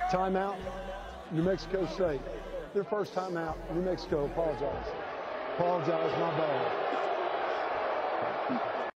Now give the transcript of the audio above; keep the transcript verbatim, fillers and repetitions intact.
Timeout, New Mexico State. Their first timeout, New Mexico, apologize. Apologize, my bad.